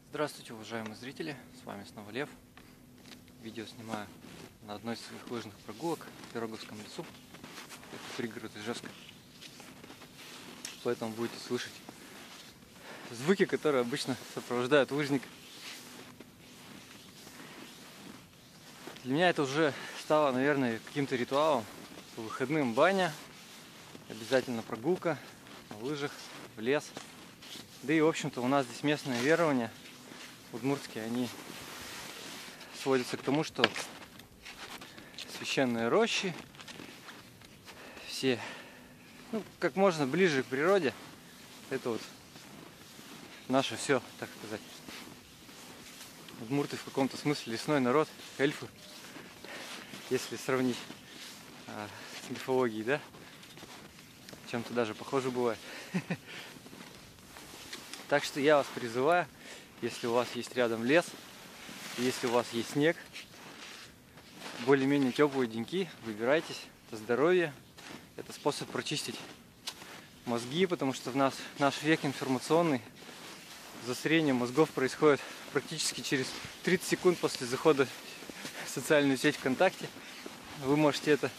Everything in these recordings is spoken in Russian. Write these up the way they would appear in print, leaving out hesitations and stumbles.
Здравствуйте, уважаемые зрители, с вами снова Лев. Видео снимаю на одной из своих лыжных прогулок в Пироговском лесу. Это пригород Ижевска. Поэтому будете слышать звуки, которые обычно сопровождают лыжника. Для меня это уже стало, наверное, каким-то ритуалом. По выходным баня, обязательно прогулка на лыжах, в лес. Да и, в общем-то, у нас здесь местное верование удмуртские, они сводятся к тому, что священные рощи, все, как можно ближе к природе, это вот наше все, так сказать. Удмурты в каком-то смысле лесной народ, эльфы, если сравнить с мифологией, да? Чем-то даже похоже бывает. Так что я вас призываю, если у вас есть рядом лес, если у вас есть снег, более-менее теплые деньки, выбирайтесь. Это здоровье, это способ прочистить мозги, потому что наш век информационный, засорение мозгов происходит практически через 30 секунд после захода в социальную сеть ВКонтакте. Вы можете это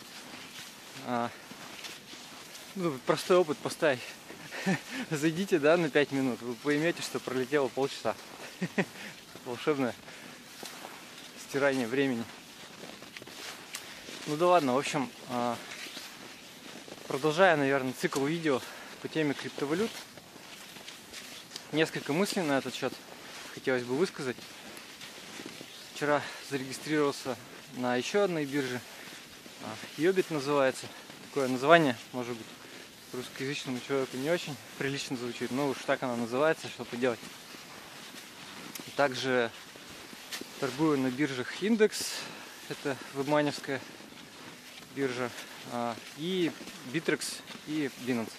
простой опыт поставить. Зайдите, на 5 минут, вы поймете, что пролетело полчаса. Волшебное стирание времени. Ну да ладно, в общем, продолжая, наверное, цикл видео по теме криптовалют. Несколько мыслей на этот счет хотелось бы высказать. Вчера зарегистрировался на еще одной бирже. Йобит называется. Такое название, может быть, русскоязычному человеку не очень прилично звучит, но уж так она называется, что поделать. Также торгую на биржах Индекс, это вебманевская биржа, и Bittrex и Binance.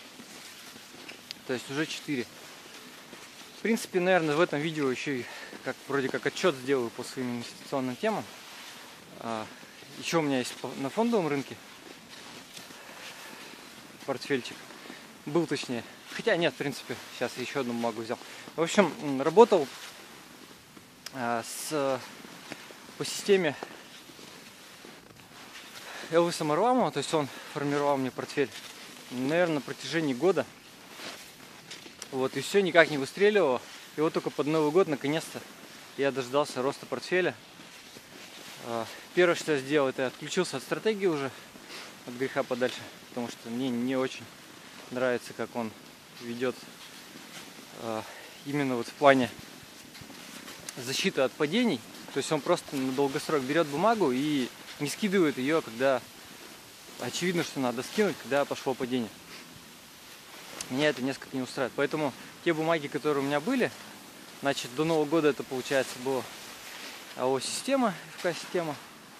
То есть уже 4. В принципе, наверное, в этом видео еще и вроде как отчет сделаю по своим инвестиционным темам. Еще у меня есть на фондовом рынке портфельчик. Был точнее. Хотя нет, в принципе, сейчас еще одну бумагу взял. В общем, работал по системе Элвиса Марламова, то есть он формировал мне портфель, наверное, на протяжении года. Вот, и все никак не выстреливало. И вот только под Новый год, наконец-то, я дождался роста портфеля. Первое, что я сделал, это отключился от стратегии уже, от греха подальше, потому что мне не очень нравится, как он ведет именно вот в плане защиты от падений. То есть он просто на долгосрок берет бумагу и не скидывает ее, когда очевидно, что надо скинуть, когда пошло падение. Меня это несколько не устраивает. Поэтому те бумаги, которые у меня были, значит, до Нового года это, получается, было АО-система, ФК-система,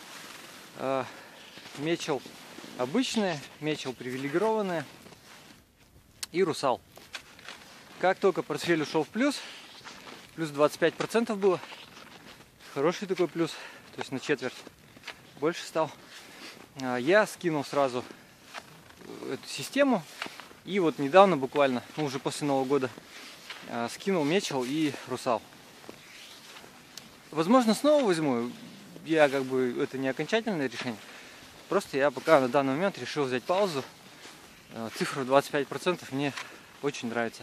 Мечел обычные, Мечел привилегированные и Русал. Как только портфель ушел в плюс 25% было, хороший такой плюс, то есть на четверть больше стал, я скинул сразу эту систему. И вот недавно, буквально, уже после Нового года, скинул Мечел и Русал. Возможно, снова возьму. Это не окончательное решение. Просто я пока на данный момент решил взять паузу. Цифра 25% мне очень нравится.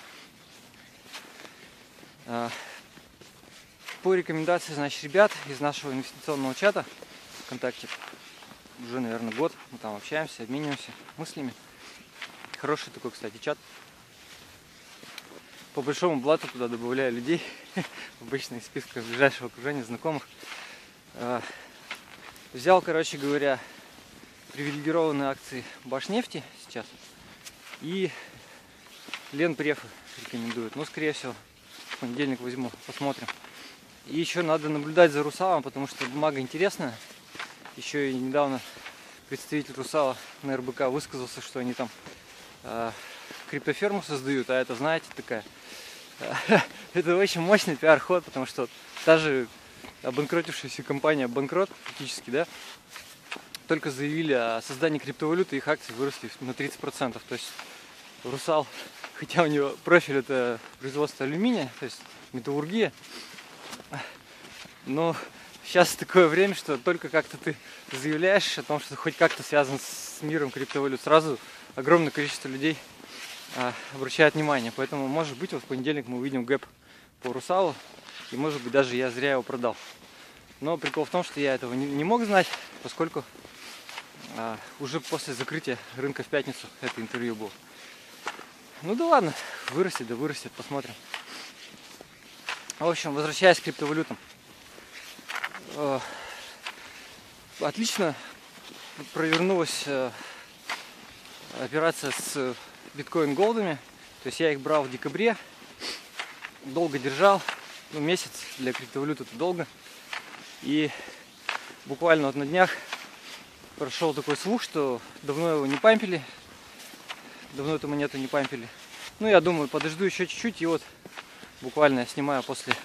По рекомендации, значит, ребят из нашего инвестиционного чата ВКонтакте, уже, наверное, год мы там общаемся, обмениваемся мыслями. Хороший такой, кстати, чат. По большому блату туда добавляю людей, обычно из списка ближайшего окружения, знакомых. Взял, короче говоря, привилегированные акции Башнефти сейчас. И Ленпрефы рекомендуют. Ну, скорее всего, в понедельник возьму, посмотрим. И еще надо наблюдать за Русалом, потому что бумага интересная. Еще и недавно представитель Русала на РБК высказался, что они там криптоферму создают, а это, знаете, такая это очень мощный пиар-ход, потому что та же обанкротившаяся компания Банкрот, фактически, да, только заявили о создании криптовалюты, их акции выросли на 30%. То есть Русал хотя у него профиль это производство алюминия, то есть металлургия. Но сейчас такое время, что только как-то ты заявляешь о том, что хоть как-то связан с миром криптовалют, сразу огромное количество людей обращает внимание. Поэтому, может быть, вот в понедельник мы увидим гэп по Русалу, и может быть даже я зря его продал. Но прикол в том, что я этого не мог знать, поскольку уже после закрытия рынка в пятницу это интервью было. Ну да ладно, вырастет, да вырастет, посмотрим. В общем, возвращаясь к криптовалютам. Отлично провернулась операция с биткоин-голдами. То есть я их брал в декабре, долго держал, месяц для криптовалют это долго. И буквально вот на днях прошел такой слух, что давно его не пампили, давно эту монету не пампили. Ну, я думаю, подожду еще чуть-чуть, и вот буквально я снимаю после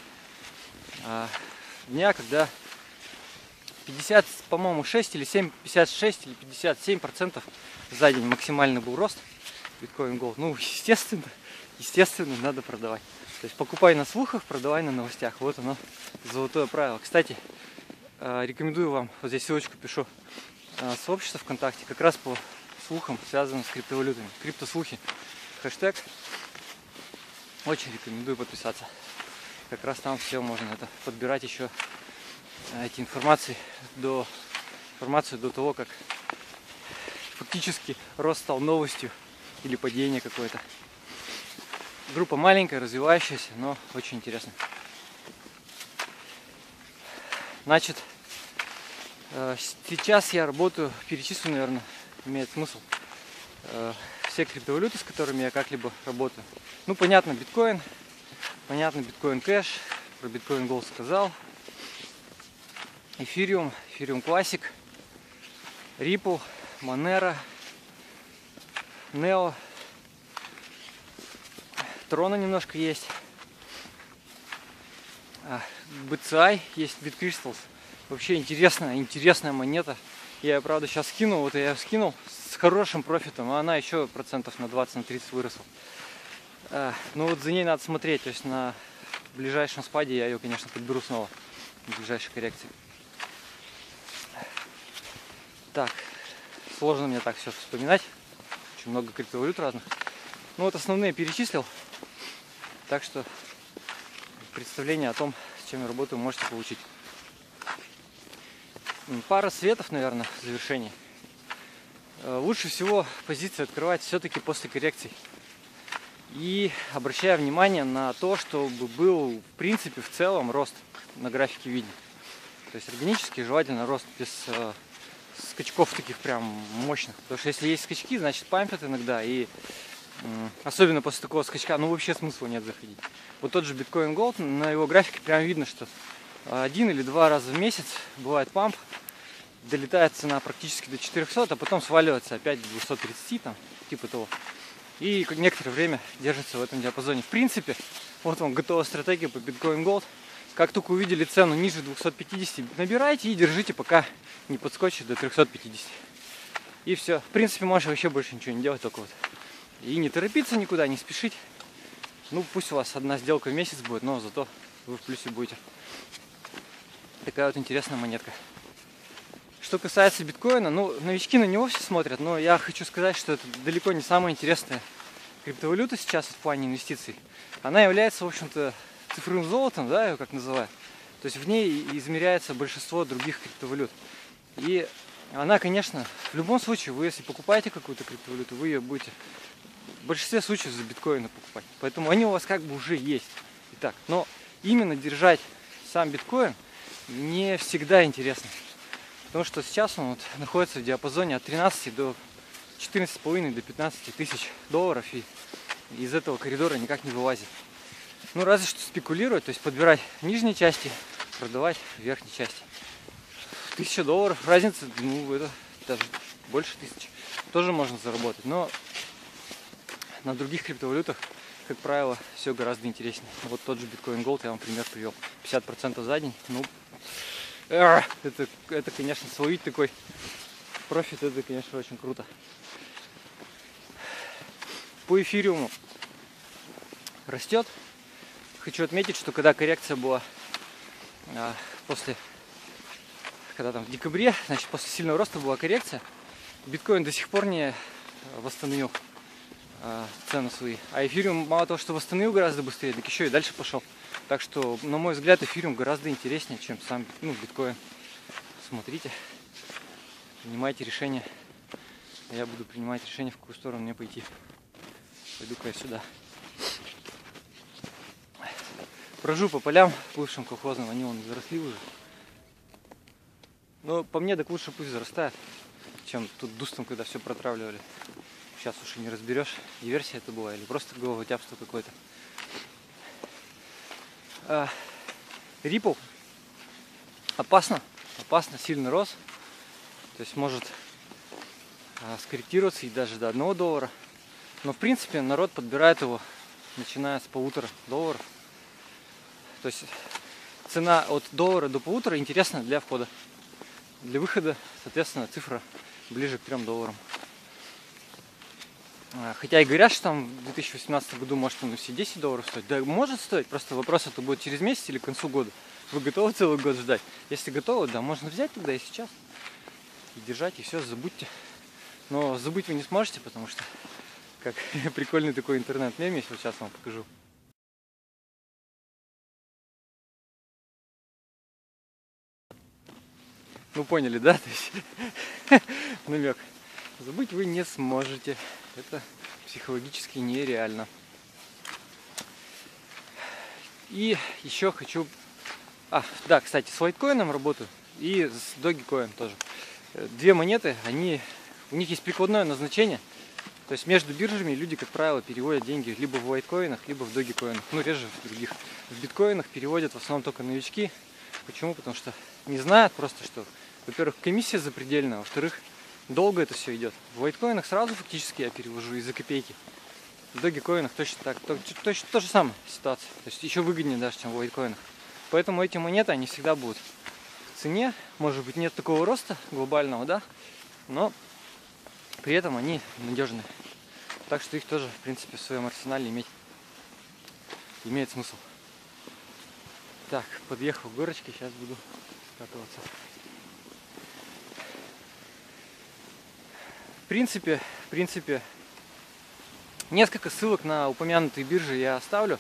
дня, когда 50, по-моему, 6 или 7, 56 или 57% за день максимальный был рост биткоин голд. Ну, естественно, надо продавать. То есть покупай на слухах, продавай на новостях. Вот оно, золотое правило. Кстати, рекомендую вам, вот здесь ссылочку пишу, сообщество ВКонтакте, как раз по слухам, связанным с криптовалютами. Криптослухи. Хэштег. Очень рекомендую подписаться. Как раз там все можно это подбирать еще эти информацию до того, как фактически рост стал новостью или падение какое-то. Группа маленькая, развивающаяся, но очень интересная. Значит, сейчас я работаю, перечислю, наверное, имеет смысл, все криптовалюты, с которыми я как-либо работаю. Ну, понятно, биткоин, понятно, биткоин кэш, про биткоин голд сказал. Эфириум, Эфириум Classic, Ripple, Monero, Neo, Трона немножко есть, BCI есть, BitCrystals. Вообще интересная монета. Я ее, правда, сейчас скинул, вот я ее скинул с хорошим профитом, а она еще процентов на 20-30 выросла. Ну вот за ней надо смотреть, то есть на ближайшем спаде я ее, конечно, подберу снова в ближайшей коррекции. Так, сложно мне так все вспоминать. Очень много криптовалют разных. Ну вот основные перечислил. Так что представление о том, с чем я работаю, можете получить. Пара светов, наверное, в завершении. Лучше всего позиции открывать все-таки после коррекций. И обращая внимание на то, чтобы был, в принципе, в целом рост на графике виден. То есть органически желательно рост без скачков таких прям мощных. Потому что если есть скачки, значит пампят иногда. И особенно после такого скачка, ну вообще смысла нет заходить. Вот тот же биткоин голд, на его графике прям видно, что 1 или 2 раза в месяц бывает памп. Долетает цена практически до 400, а потом сваливается опять до 230, там, типа того. И некоторое время держится в этом диапазоне. В принципе, вот вам готовая стратегия по биткоин голд. Как только увидели цену ниже 250, набирайте и держите, пока не подскочит до 350. И все. В принципе, можешь вообще больше ничего не делать, только вот. И не торопиться никуда, не спешить. Ну, пусть у вас одна сделка в месяц будет, но зато вы в плюсе будете. Такая вот интересная монетка. Что касается биткоина, ну, новички на него все смотрят, но я хочу сказать, что это далеко не самая интересная криптовалюта сейчас в плане инвестиций. Она является, в общем-то, цифровым золотом, да, ее как называют. То есть в ней измеряется большинство других криптовалют. И она, конечно, в любом случае, вы если покупаете какую-то криптовалюту, вы ее будете в большинстве случаев за биткоины покупать. Поэтому они у вас как бы уже есть. Итак, но именно держать сам биткоин не всегда интересно. Потому что сейчас он вот находится в диапазоне от 13 до 14,5 до 15 тысяч долларов. И из этого коридора никак не вылазит. Ну, разве что спекулировать, то есть подбирать нижние части, продавать верхней части. $1000 разница, ну, это даже больше 1000. Тоже можно заработать, но на других криптовалютах, как правило, все гораздо интереснее. Вот тот же биткоин голд я вам пример привел. 50% за день, ну, это, конечно, словить такой профит, это, конечно, очень круто. По эфириуму. растет. Хочу отметить, что когда коррекция была когда там в декабре, значит, после сильного роста была коррекция, биткоин до сих пор не восстановил цены свои. А эфириум мало того, что восстановил гораздо быстрее, так еще и дальше пошел. Так что, на мой взгляд, эфириум гораздо интереснее, чем сам биткоин. Смотрите, принимайте решение. Я буду принимать решение, в какую сторону мне пойти. Пойду-ка я сюда. Брожу по полям бывшим колхозным, они вон заросли уже. Но по мне так лучше пусть зарастает, чем тут дустом, когда все протравливали. Сейчас уж и не разберешь, диверсия это была или просто головотяпство какое-то. Ripple опасно, сильный рост. То есть может скорректироваться и даже до $1. Но в принципе народ подбирает его, начиная с $1,5. То есть цена от $1 до $1,5 интересна для входа. Для выхода, соответственно, цифра ближе к $3. Хотя и говорят, что там в 2018 году может он все $10 стоить. Да, может стоить, просто вопрос это будет через месяц или к концу года. Вы готовы целый год ждать? Если готовы, да, можно взять тогда и сейчас. И держать, и все, забудьте. Но забыть вы не сможете, потому что как прикольный такой интернет-мем, если вот сейчас вам покажу. Ну поняли, да? То есть намек. Забыть вы не сможете. Это психологически нереально. И еще хочу... да, кстати, с лайткоином работаю и с Dogecoin тоже. Две монеты, у них есть прикладное назначение. То есть между биржами люди, как правило, переводят деньги либо в лайткоинах, либо в Dogecoinах. Ну, реже в других. В биткоинах переводят в основном только новички. Почему? Потому что не знают просто, что, во-первых, комиссия запредельная, во-вторых, долго это все идет. В лайткоинах сразу фактически я перевожу из-за копейки. В Dogecoinах точно так, точно то же самое ситуация. То есть еще выгоднее даже, чем в лайткоинах. Поэтому эти монеты, они всегда будут в цене. Может быть, нет такого роста глобального, да, но при этом они надежные. Так что их тоже, в принципе, в своем арсенале имеет смысл. Так, подъехал к горочке, сейчас буду скатываться. В принципе, несколько ссылок на упомянутые биржи я оставлю.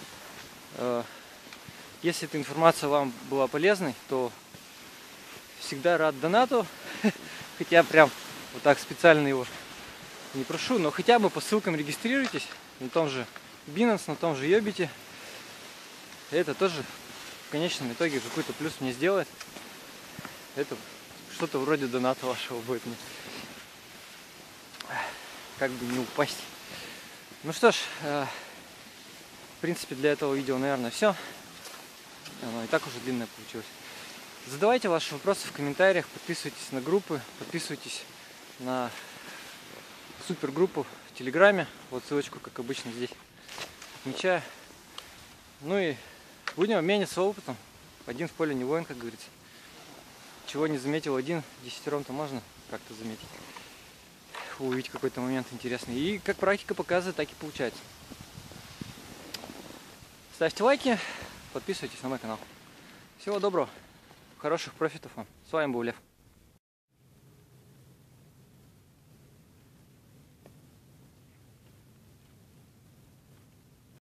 Если эта информация вам была полезной, то всегда рад донату. Хотя прям вот так специально его не прошу, но хотя бы по ссылкам регистрируйтесь. На том же Binance, на том же Yobit. Это тоже в конечном итоге какой-то плюс мне сделает. Это что-то вроде доната вашего будет мне. Как бы не упасть. Ну что ж, в принципе, для этого видео, наверное, все. Оно и так уже длинное получилось. Задавайте ваши вопросы в комментариях, подписывайтесь на группы, подписывайтесь на супергруппу в Телеграме. Вот ссылочку, как обычно, здесь отмечаю. Ну и будем обмениваться опытом. Один в поле не воин, как говорится. Чего не заметил один, 10-то можно как-то заметить. Увидеть какой-то момент интересный. И как практика показывает, так и получается. Ставьте лайки, подписывайтесь на мой канал. Всего доброго, хороших профитов вам. С вами был Лев.